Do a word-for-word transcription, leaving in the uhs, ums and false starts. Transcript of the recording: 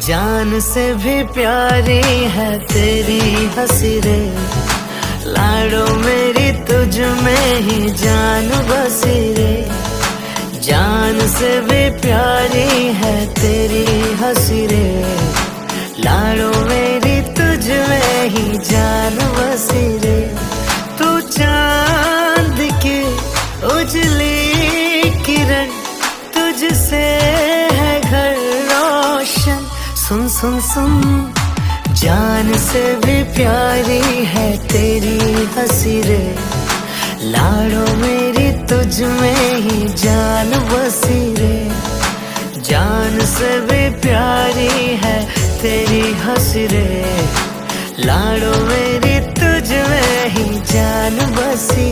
जान से भी प्यारी है तेरी हंसी रे, लाडो मेरी तुझ में ही जान बसी रे। जान से भी प्यारी है तेरी हंसी रे, लाडो मेरी तुझ में ही जान बसी रे। तू चांद की उजली किरण, तुझसे है घर रोशन। सुन सुन सुन, जान से भी प्यारी है तेरी हंसी रे, लाडो मेरी तुझ में ही जान बसी रे। जान से भी प्यारी है तेरी हंसी रे, लाडो मेरी तुझ में ही जान बसी